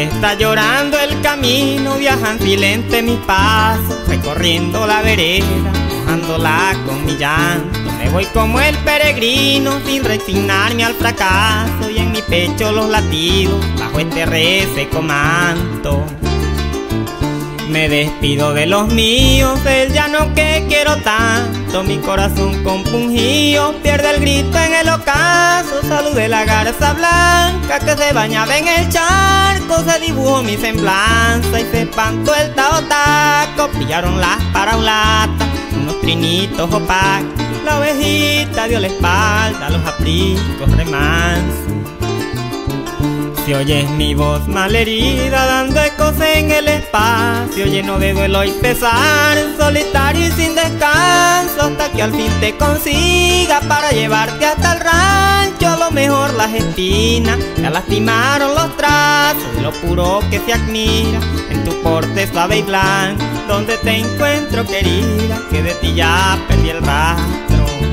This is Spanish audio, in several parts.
Está llorando el camino, viajan silente mis pasos, recorriendo la vereda, mojándola con mi llanto. Me voy como el peregrino, sin resignarme al fracaso, y en mi pecho los latidos, bajo este reseco manto. Me despido de los míos, del llano que quiero tanto. Mi corazón compungido pierde el grito en el ocaso. Saludé la garza blanca que se bañaba en el charco. Se dibujó mi semblanza y se espantó el taotaco. Pillaron las paraulatas, unos trinitos opacos. La ovejita dio la espalda a los apriscos remansos. Si oyes mi voz malherida dando ecos en el espacio, lleno de duelo y pesar, solitario y sin descanso, hasta que al fin te consiga para llevarte hasta el rancho. A lo mejor las espinas ya lastimaron los trazos de lo puro que se admira en tu porte suave y blanco. Donde te encuentro, querida, que de ti ya perdí el rastro.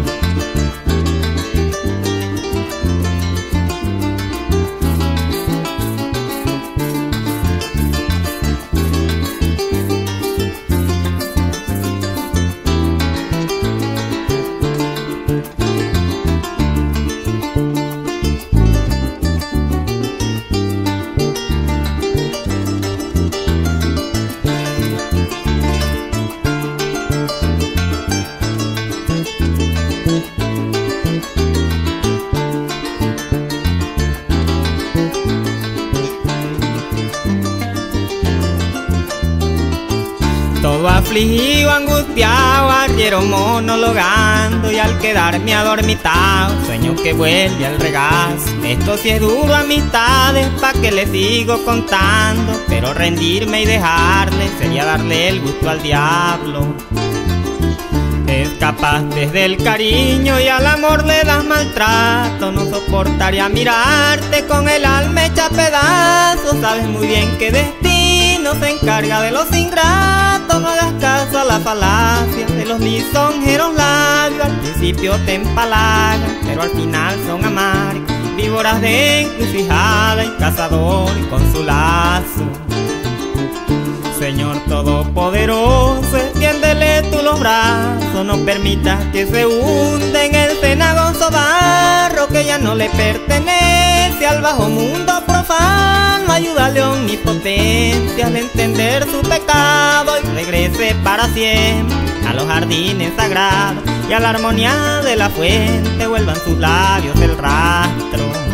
Todo afligido, angustiado, arriero monologando, y al quedarme adormitado, sueño que vuelve al regazo. Esto sí es duro, amistades, pa' que le sigo contando, pero rendirme y dejarle sería darle el gusto al diablo. Escapaste del cariño y al amor le das maltrato. No soportaría mirarte con el alma hecha pedazos. Sabes muy bien que destino se encarga de los ingratos. No hagas caso a la falacia de los lisonjeros labios. Al principio te empalagan, pero al final son amargas. Víboras de encrucijada y cazador con su lazo. Señor todopoderoso, extiéndele tú los brazos. No permitas que se hunda en el cenagoso barro que ya no le pertenece al bajo mundo profano. Ayúdale omnipotencia al entender su pecado y regrese para siempre a los jardines sagrados, y a la armonía de la fuente vuelvan sus labios el rastro.